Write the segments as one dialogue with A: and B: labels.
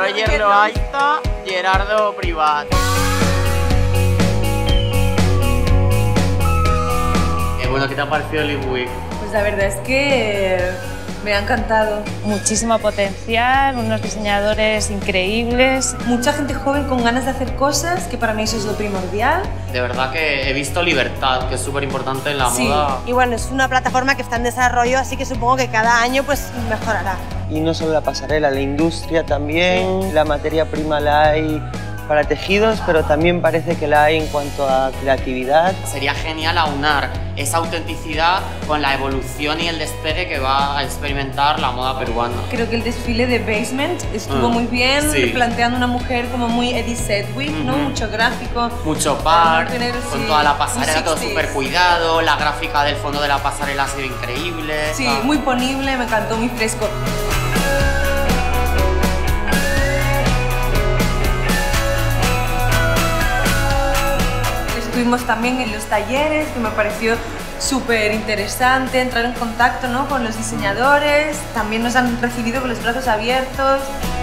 A: Roger Loaiza, Gerardo Privat. Bueno, ¿qué te ha parecido Leaf Week?
B: Pues la verdad es que me ha encantado.
C: Muchísimo potencial, unos diseñadores increíbles.
B: Mucha gente joven con ganas de hacer cosas, que para mí eso es lo primordial.
A: De verdad que he visto libertad, que es súper importante en la moda.
D: Y bueno, es una plataforma que está en desarrollo, así que supongo que cada año pues mejorará.
E: Y no solo la pasarela, la industria también, la materia prima la hay para tejidos, pero también parece que la hay en cuanto a creatividad.
A: Sería genial aunar esa autenticidad con la evolución y el despegue que va a experimentar la moda peruana.
B: Creo que el desfile de Basement estuvo muy bien, planteando una mujer como muy Eddie Sedgwick, ¿no? Mucho gráfico.
A: Mucho par, con toda la pasarela, todo súper cuidado, la gráfica del fondo de la pasarela ha sido increíble.
B: Sí, muy ponible, me encantó, muy fresco. Estuvimos también en los talleres, que me pareció súper interesante entrar en contacto, ¿no?, con los diseñadores. También nos han recibido con los brazos abiertos.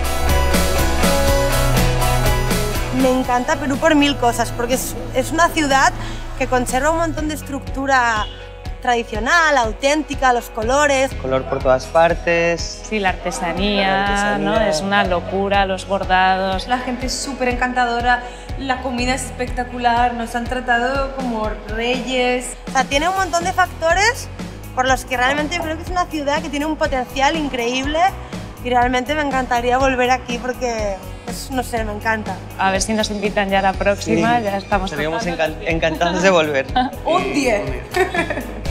D: Me encanta Perú por mil cosas, porque es una ciudad que conserva un montón de estructura tradicional, auténtica, los colores.
E: Color por todas partes.
C: Sí, la artesanía, ¿no? Es una locura, los bordados.
B: La gente es súper encantadora, la comida es espectacular, nos han tratado como reyes.
D: O sea, tiene un montón de factores por los que realmente yo creo que es una ciudad que tiene un potencial increíble y realmente me encantaría volver aquí porque, pues, no sé, me encanta.
C: A ver si nos invitan ya a la próxima,
E: Sí,
C: ya estamos.
E: Estaríamos encantados de volver.
B: ¡Un 10!